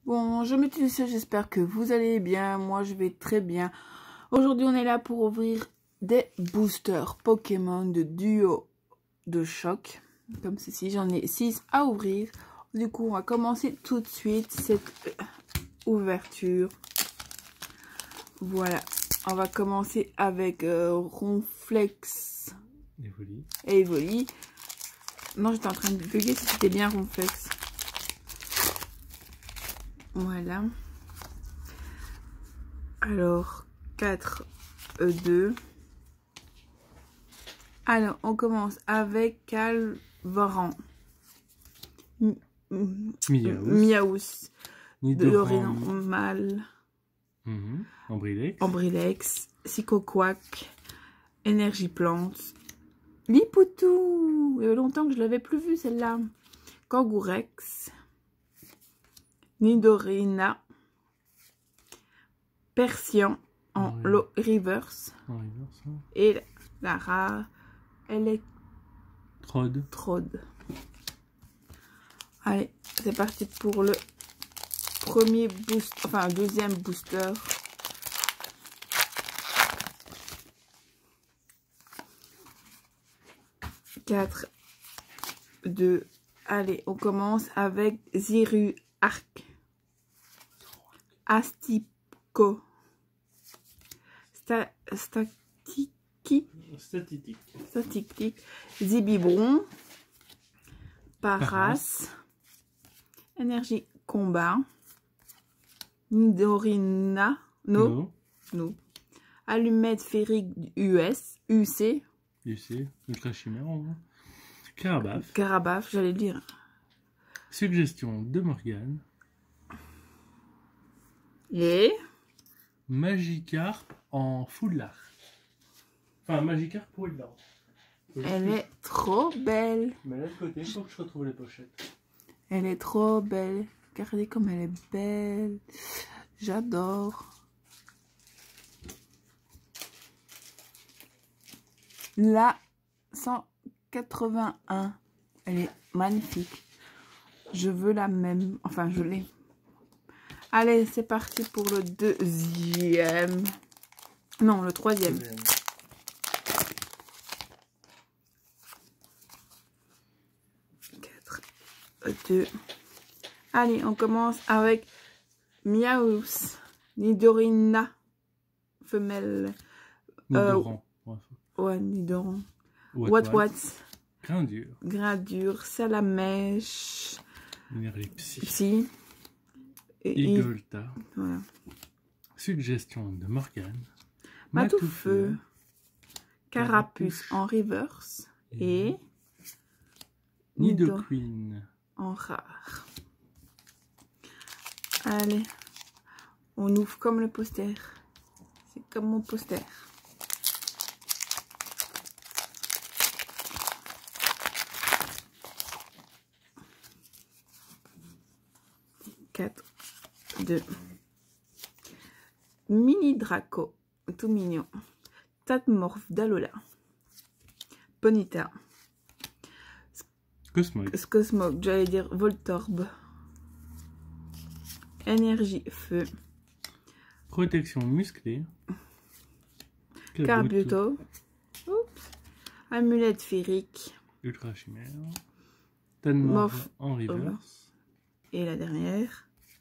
Bonjour mes petits soeurs, j'espère que vous allez bien. Moi, je vais très bien. Aujourd'hui, on est là pour ouvrir des boosters Pokémon de duo de choc. Comme ceci, j'en ai 6 à ouvrir. Du coup, on va commencer tout de suite cette ouverture. Voilà, on va commencer avec Ronflex et Evoli. Non, j'étais en train de bugger si c'était bien Ronflex. Voilà. Alors, 4 E2. Alors, on commence avec Calvaran. Miaous. Normal. Ambrilex. Psychoquack. Énergie plante. Lipoutou. Il y avait longtemps que je l'avais plus vu celle-là. Kangourex. Nidorina. Persian en reverse. Et la rare Electrode. Allez, c'est parti pour le premier boost, enfin deuxième booster. Quatre, 2. Allez, on commence avec Ziru Arc. Astico. Statique. Zibibron. Paras. Énergie combat. Nidorina. No. Allumette féerique UC. Ultra chimère. Carabaf, j'allais dire. Suggestion de Morgane. Et Magikarp en Foulard. Enfin, Magikarp pour une larve. elle est trop belle. Mais là de côté, il faut que je retrouve les pochettes. Elle est trop belle. Regardez comme elle est belle. J'adore. La 181. Elle est magnifique. Je veux la même. Enfin, je l'ai. Allez, c'est parti pour le deuxième. Non, le troisième. 4, 2. Allez, on commence avec Miaous. Nidorina. Femelle. Nidoran. Ouais, Nidoran. What. Gradure. Salamèche. Énergie Psy. Igolta. Voilà. Suggestion de Morgane. Matoufeu. Carapuce en reverse. Et Nidoqueen en rare. Allez, on ouvre comme le poster. C'est comme mon poster. Quatre, 2. Mini Draco, tout mignon. Tatmorph d'Alola. Ponyta. Cosmog, j'allais dire Voltorb. Énergie feu. Protection musclée. Carbuto. Amulette féerique. Ultra chimère. Tanmorph en reverse. Et la dernière.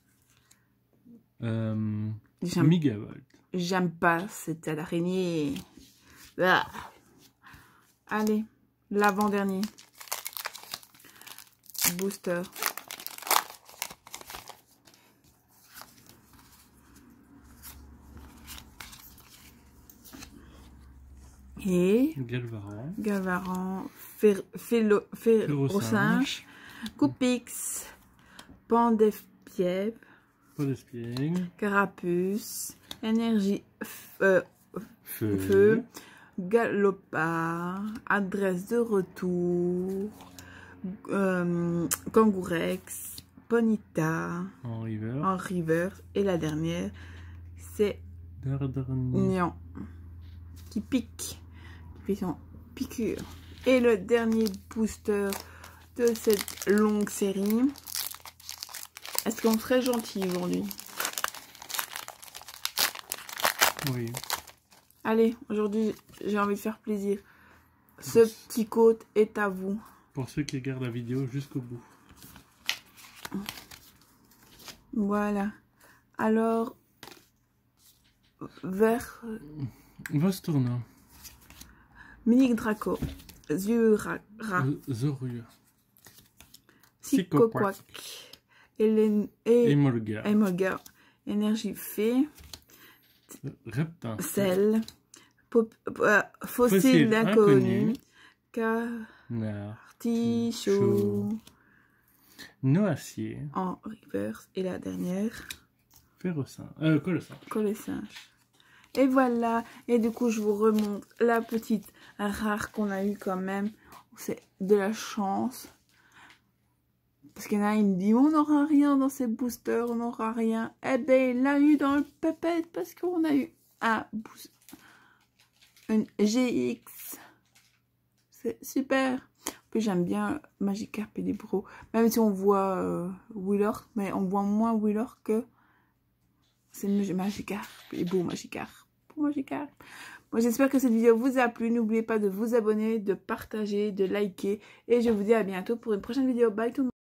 Migavolt. J'aime pas cette araignée. Ah. Allez, l'avant-dernier. Booster. Et Galvaran, Ferrosinge, Coupix, Pandespiev, Carapuce, Énergie Feu, Galopard, Adresse de retour, Kangourex, Ponyta, en river. Et la dernière, c'est Nian, qui pique. Puis son piqûre. Et le dernier booster de cette longue série. Est-ce qu'on serait gentil aujourd'hui? Oui. Allez, aujourd'hui, j'ai envie de faire plaisir. Ce petit code est à vous. Pour ceux qui regardent la vidéo jusqu'au bout. Voilà. Alors, vers... Vosturna. Minique Draco. Zura. Zorua. Psychoquack. Emolga. Emolga. Énergie fée. Reptin. Sel. Fossile d'inconnu. Artichaut. Noacier. En reverse. Et la dernière. Colossinge. Et voilà. Et du coup, je vous remonte la petite rare qu'on a eu quand même. C'est de la chance. Parce qu'il y en a, il me dit, on n'aura rien dans ces boosters, on n'aura rien. Eh ben, il l'a eu dans le pépette parce qu'on a eu une GX. C'est super. En plus, j'aime bien Magikarp et Libro. Même si on voit Willor, mais on voit moins Willor que c'est Magikarp et beau Magikarp. Moi, j'espère que cette vidéo vous a plu. N'oubliez pas de vous abonner, de partager, de liker. Et je vous dis à bientôt pour une prochaine vidéo. Bye tout le monde.